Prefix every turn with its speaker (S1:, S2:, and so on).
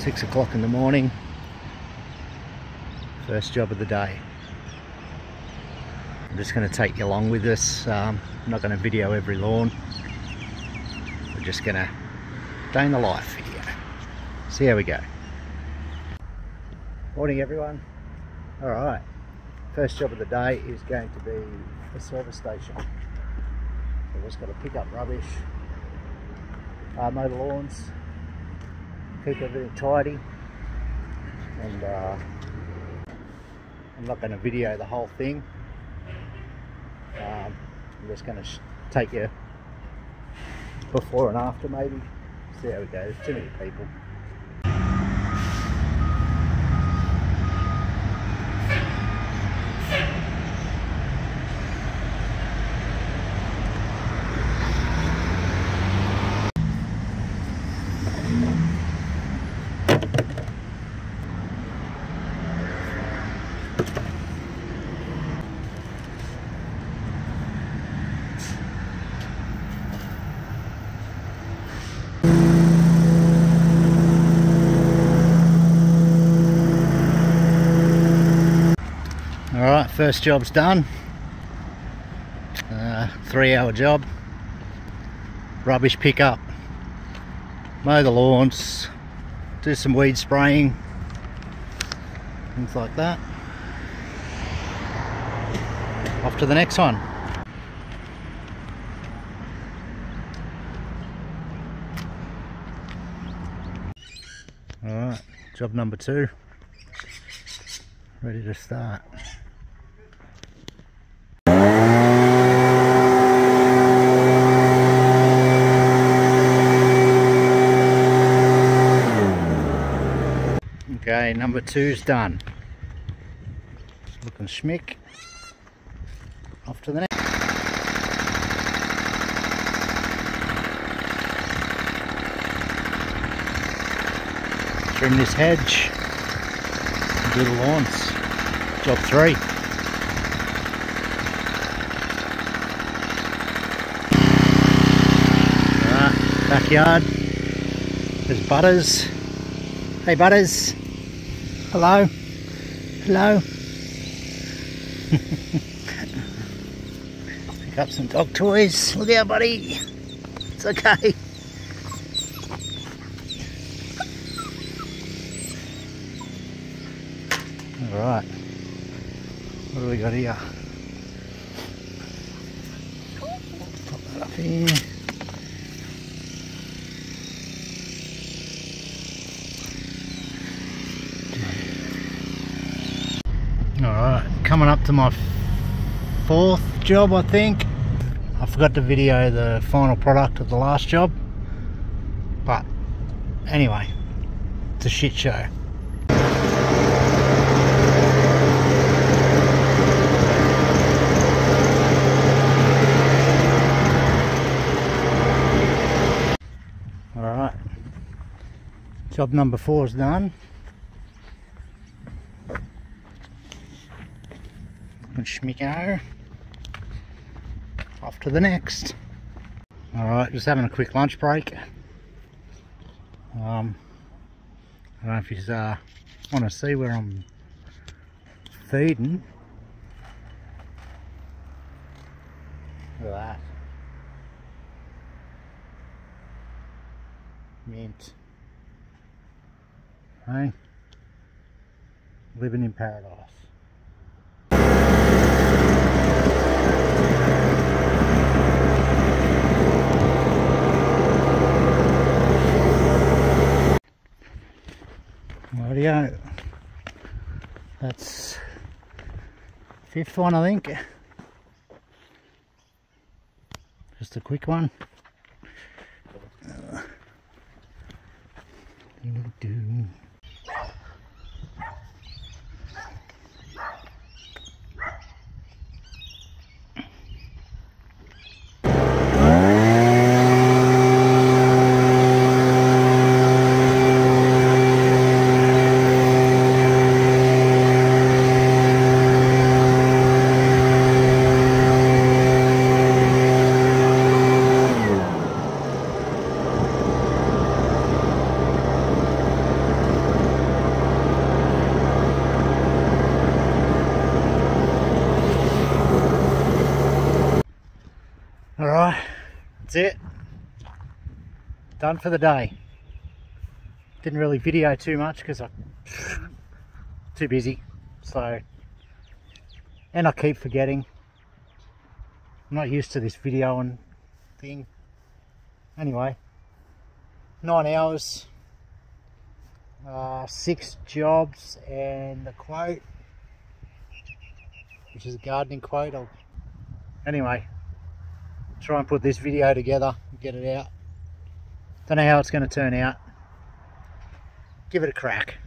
S1: 6 o'clock in the morning. First job of the day. I'm just going to take you along with us. I'm not going to video every lawn. We're just going to day in the life video. See how we go. Morning everyone. Alright, first job of the day is going to be a service station. So we've just got to pick up rubbish, mow the lawns, keep everything tidy, and I'm not going to video the whole thing. I'm just going to take you before and after maybe. See how it goes. Too many people. Alright, first job's done. 3-hour job. Rubbish pickup, mow the lawns, do some weed spraying, things like that. Off to the next one. Alright, job number 2. Ready to start. Okay, number 2's done. Looking schmick. Off to the next. Trim this hedge. Do the lawns. Job 3. Alright, backyard. There's Butters. Hey Butters. Hello. Hello. Pick up some dog toys. Look out, buddy. It's okay. Alright. What do we got here? Pop that up here. Alright, coming up to my 4th job, I think. I forgot to video the final product of the last job, but anyway, it's a shit show. Alright, job number 4 is done. Schmicko. Off to the next. Alright, just having a quick lunch break. I don't know if you want to see where I'm feeding. Look at that. Mint. Hey? Living in paradise. Rightio. That's 5th one, I think. Just a quick one. that's it. Done for the day. Didn't really video too much because I'm too busy. So, and I keep forgetting. I'm not used to this video and thing. Anyway, 9 hours, 6 jobs, and the quote, which is a gardening quote. Anyway, try and put this video together and get it out. Don't know how it's going to turn out. Give it a crack.